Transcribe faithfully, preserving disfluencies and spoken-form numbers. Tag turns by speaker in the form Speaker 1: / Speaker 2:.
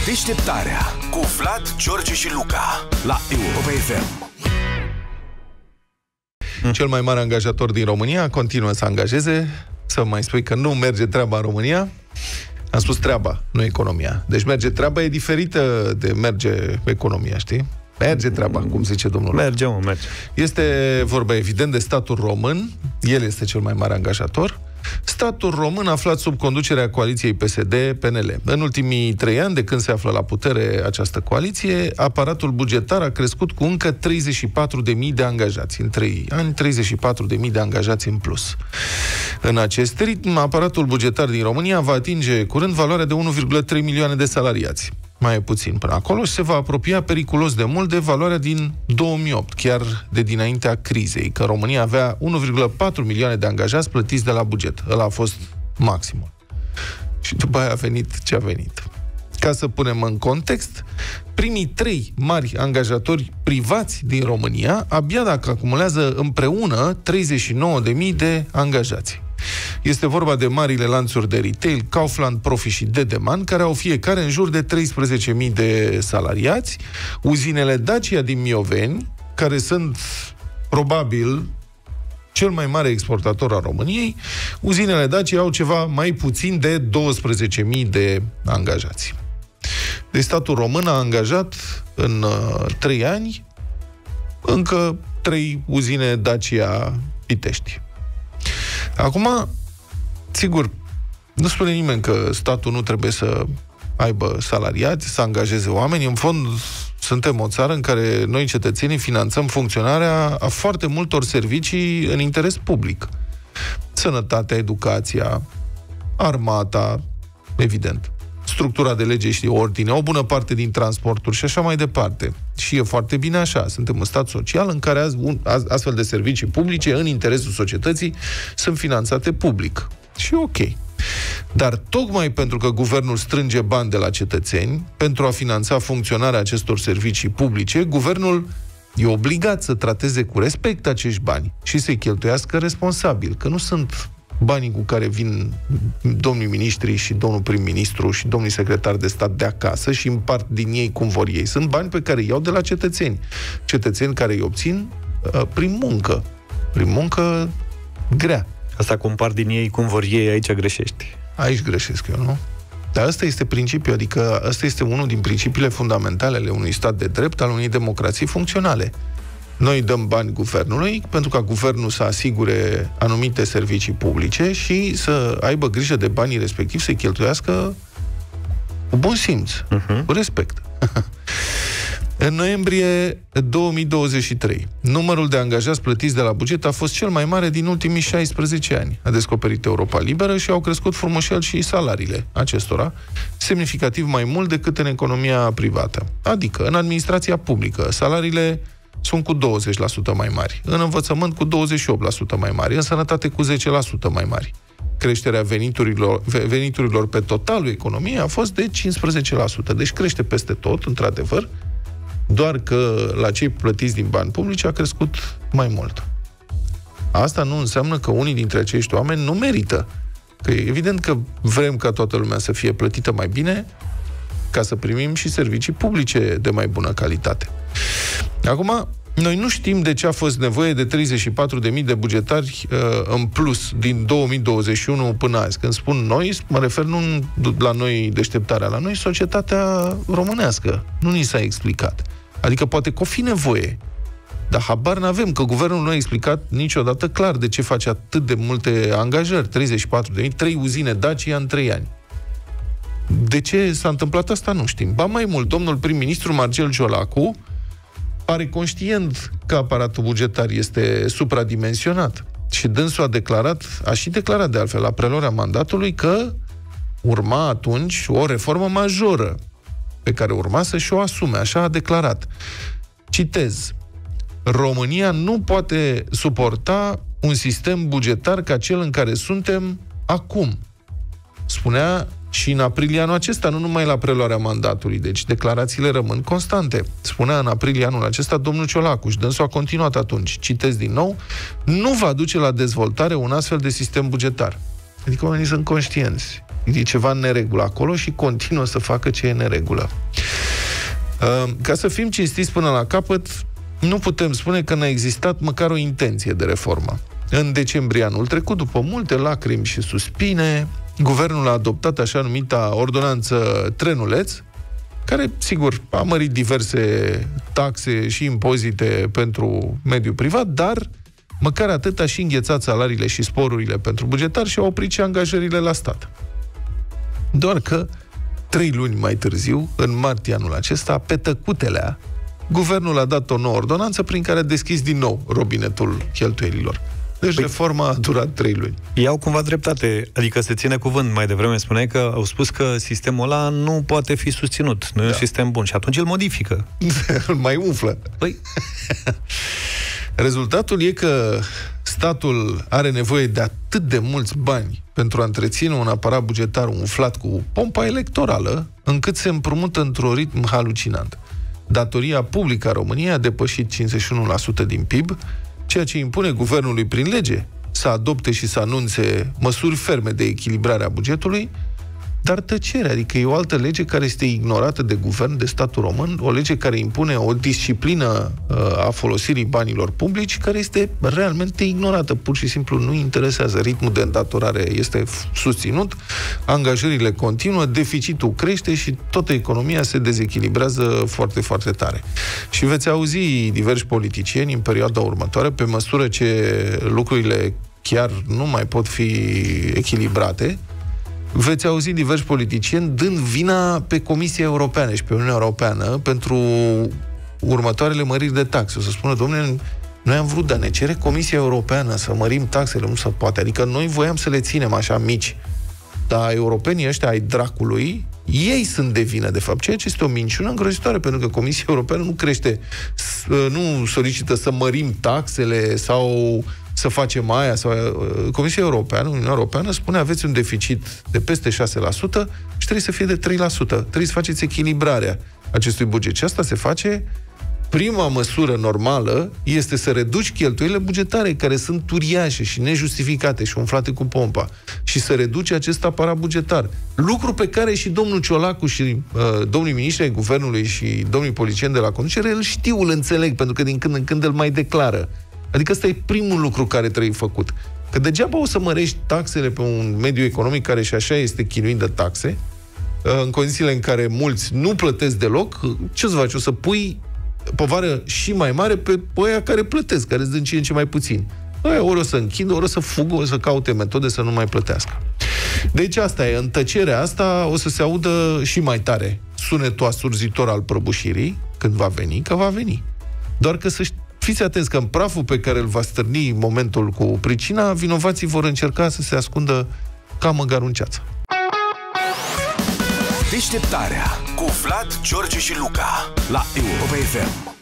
Speaker 1: Deșteptarea cu Vlad, George și Luca la Europa F M.
Speaker 2: Cel mai mare angajator din România continuă să angajeze. Să mai spui că nu merge treaba în România. Am spus treaba, nu economia. Deci merge treaba e diferită de merge economia, știi? Merge treaba, cum zice domnul.
Speaker 3: Merge, mă, merge.
Speaker 2: Este vorba evident de statul român. El este cel mai mare angajator. Statul român aflat sub conducerea coaliției P S D P N L. În ultimii trei ani, de când se află la putere această coaliție, aparatul bugetar a crescut cu încă treizeci și patru de mii de angajați. În trei ani, treizeci și patru de mii de angajați în plus. În acest ritm, aparatul bugetar din România va atinge curând valoarea de unu virgulă trei milioane de salariați. Mai puțin până acolo și se va apropia periculos de mult de valoarea din două mii opt, chiar de dinaintea crizei, că România avea unu virgulă patru milioane de angajați plătiți de la buget. Ăla a fost maximul. Și după aia a venit ce a venit. Ca să punem în context, primii trei mari angajatori privați din România abia dacă acumulează împreună treizeci și nouă de mii de angajați. Este vorba de marile lanțuri de retail, Kaufland, Profi și Dedeman, care au fiecare în jur de treisprezece mii de salariați, uzinele Dacia din Mioveni, care sunt probabil cel mai mare exportator al României. Uzinele Dacia au ceva mai puțin de douăsprezece mii de angajați. Deci statul român a angajat în uh, trei ani încă trei uzine Dacia Pitești. Acum, sigur, nu spune nimeni că statul nu trebuie să aibă salariați, să angajeze oameni. În fond, suntem o țară în care noi, cetățenii, finanțăm funcționarea a foarte multor servicii în interes public. Sănătatea, educația, armata, evident, structura de lege și de ordine, o bună parte din transporturi și așa mai departe. Și e foarte bine așa. Suntem un stat social în care astfel de servicii publice, în interesul societății, sunt finanțate public. Și ok. Dar tocmai pentru că guvernul strânge bani de la cetățeni, pentru a finanța funcționarea acestor servicii publice, guvernul e obligat să trateze cu respect acești bani și să-i cheltuiască responsabil, că nu sunt banii cu care vin domnii miniștri și domnul prim-ministru și domnii secretari de stat de acasă și împart din ei cum vor ei. Sunt bani pe care îi iau de la cetățeni. Cetățeni care îi obțin uh, prin muncă. Prin muncă grea.
Speaker 3: Asta cu împart din ei cum vor ei, aici greșești.
Speaker 2: Aici greșesc eu, nu? Dar ăsta este principiul, adică ăsta este unul din principiile fundamentale ale unui stat de drept, al unei democrații funcționale. Noi dăm bani guvernului pentru ca guvernul să asigure anumite servicii publice și să aibă grijă de banii respectivi, să-i cheltuiască cu bun simț, uh-huh. cu respect. În noiembrie două mii douăzeci și trei, numărul de angajați plătiți de la buget a fost cel mai mare din ultimii șaisprezece ani. A descoperit Europa Liberă și au crescut frumușel și salariile acestora, semnificativ mai mult decât în economia privată. Adică, în administrația publică, salariile sunt cu douăzeci la sută mai mari, în învățământ cu douăzeci și opt la sută mai mari, în sănătate cu zece la sută mai mari. Creșterea veniturilor, veniturilor pe totalul economiei a fost de cincisprezece la sută. Deci crește peste tot, într-adevăr, doar că la cei plătiți din bani publici a crescut mai mult. Asta nu înseamnă că unii dintre acești oameni nu merită. Că e evident că vrem ca toată lumea să fie plătită mai bine, ca să primim și servicii publice de mai bună calitate. Acum, noi nu știm de ce a fost nevoie de treizeci și patru de mii de bugetari uh, în plus din două mii douăzeci și unu până azi. Când spun noi, mă refer nu la noi deșteptarea, la noi societatea românească. Nu ni s-a explicat. Adică poate că o fi nevoie. Dar habar n-avem, că guvernul nu a explicat niciodată clar de ce face atât de multe angajări. treizeci și patru de mii, trei uzine Dacia în trei ani. De ce s-a întâmplat asta, nu știm. Ba mai mult, domnul prim-ministru Marcel Ciolacu pare conștient că aparatul bugetar este supradimensionat. Și dânsul a declarat, a și declarat de altfel la preluarea mandatului, că urma atunci o reformă majoră pe care urma să și o asume. Așa a declarat. Citez: România nu poate suporta un sistem bugetar ca cel în care suntem acum. Spunea și în aprilie anul acesta, nu numai la preluarea mandatului, deci declarațiile rămân constante. Spunea în aprilie anul acesta domnul Ciolacu și dânsul a continuat atunci, citez din nou: nu va duce la dezvoltare un astfel de sistem bugetar. Adică oamenii sunt conștienți. E ceva în neregulă acolo și continuă să facă ce e în neregulă. Ca să fim cinstiți până la capăt, nu putem spune că n-a existat măcar o intenție de reformă. În decembrie anul trecut, după multe lacrimi și suspine, guvernul a adoptat așa numita ordonanță Trenuleț, care, sigur, a mărit diverse taxe și impozite pentru mediul privat, dar măcar atât a și înghețat salariile și sporurile pentru bugetari și a oprit și angajările la stat. Doar că, trei luni mai târziu, în martie anul acesta, pe tăcutelea, guvernul a dat o nouă ordonanță prin care a deschis din nou robinetul cheltuielilor. Deci păi, reforma a durat trei luni.
Speaker 3: Iau cumva dreptate, adică se ține cuvânt. Mai devreme spuneai că au spus că sistemul ăla nu poate fi susținut, nu da. E un sistem bun și atunci îl modifică.
Speaker 2: Îl mai umflă.
Speaker 3: Păi...
Speaker 2: Rezultatul e că statul are nevoie de atât de mulți bani pentru a întreține un aparat bugetar umflat cu pompa electorală, încât se împrumută într-un ritm halucinant. Datoria publică a României a depășit cincizeci și unu la sută din P I B, ceea ce impune guvernului prin lege să adopte și să anunțe măsuri ferme de echilibrare a bugetului, dar tăcere, adică e o altă lege care este ignorată de guvern, de statul român, o lege care impune o disciplină uh, a folosirii banilor publici, care este realmente ignorată, pur și simplu nu interesează. Ritmul de îndatorare este susținut, angajările continuă, deficitul crește și toată economia se dezechilibrează foarte, foarte tare. Și veți auzi diversi politicieni în perioada următoare, pe măsură ce lucrurile chiar nu mai pot fi echilibrate, veți auzi diversi politicieni dând vina pe Comisia Europeană și pe Uniunea Europeană pentru următoarele măriri de taxe. O să spună, domnule, noi am vrut, dar ne cere Comisia Europeană să mărim taxele, nu se poate. Adică noi voiam să le ținem așa mici. Dar europenii ăștia ai dracului, ei sunt de vină, de fapt, ceea ce este o minciună îngrozitoare, pentru că Comisia Europeană nu crește, nu solicită să mărim taxele sau să facem aia, sau Comisia Europeană, Uniunea Europeană spune aveți un deficit de peste șase la sută și trebuie să fie de trei la sută. Trebuie să faceți echilibrarea acestui buget. Și asta se face, prima măsură normală este să reduci cheltuielile bugetare, care sunt uriașe și nejustificate și umflate cu pompa, și să reduci acest aparat bugetar. Lucru pe care și domnul Ciolacu și uh, domnul ministru ai guvernului și domnul politicieni de la conducere îl știu, îl înțeleg, pentru că din când în când îl mai declară. Adică ăsta e primul lucru care trebuie făcut. Că degeaba o să mărești taxele pe un mediu economic care și așa este chinuit de taxe, în condițiile în care mulți nu plătesc deloc, ce o să faci? O să pui povară și mai mare pe ăia care plătesc, care îți dă în ce în ce mai puțin. Aia ori o să închidă, ori o să fugă, ori o să caute metode să nu mai plătească. Deci asta e, în tăcerea asta o să se audă și mai tare sunetul asurzitor al prăbușirii, când va veni, că va veni. Doar că să știi, fiți atenți că în praful pe care îl va stârni momentul cu pricina, vinovații vor încerca să se ascundă ca măgarul în ceață.
Speaker 1: Deșteptarea cu Vlad, George și Luca la Europa F M.